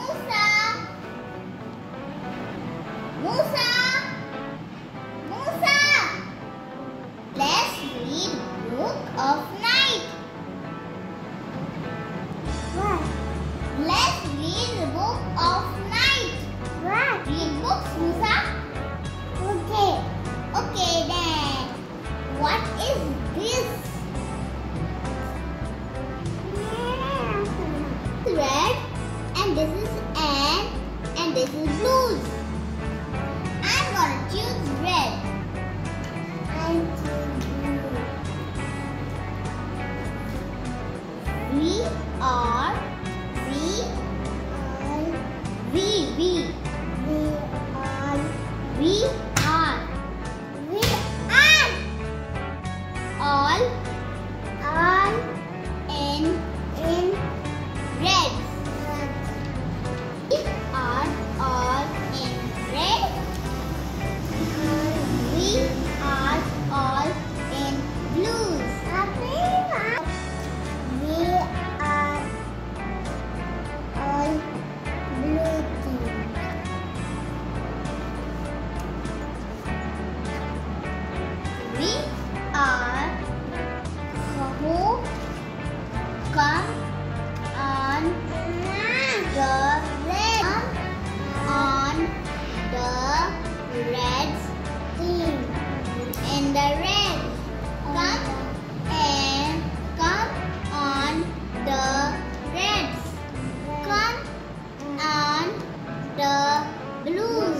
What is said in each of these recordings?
Musa. Musa. Musa. Let's read Book of Night. What? Let's read the Book of Night. What? Read books, Musa. Okay. Okay then. What is this? Red, and this is N, and this is blues. I'm gonna choose red. I'm blue. We are we All. we we We all. we are We are all all in in red. red. We are all in red. We are all in blues. We are all blue team. We are who come on the red on the reds Team. in the red. Come and come on the reds. Come on the blues.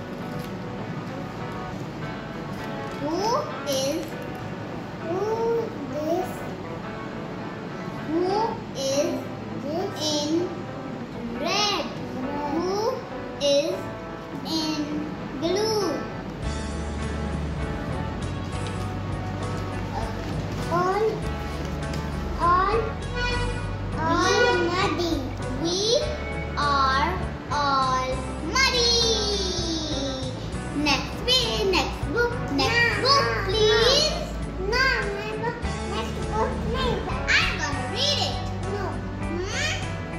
Who is Who this? who is This in red? Who is in blue? all muddy. We are all muddy. Next book, please. No, next book, name. I'm gonna read it. No. Hmm?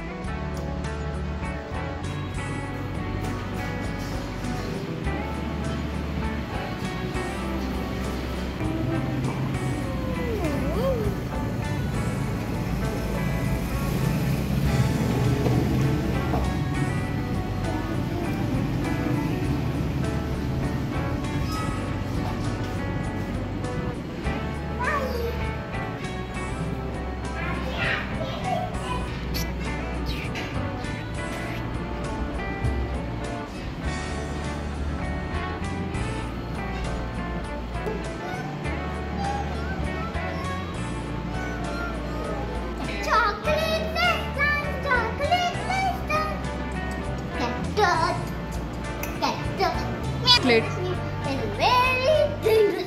Chocolate Chocolate. is very dangerous.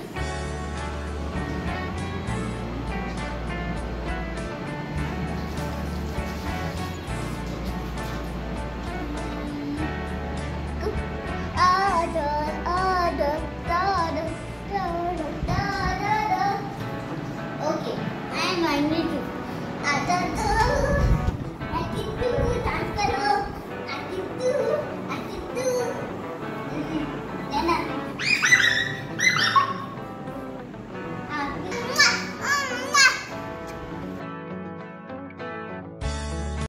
Okay, I'm going to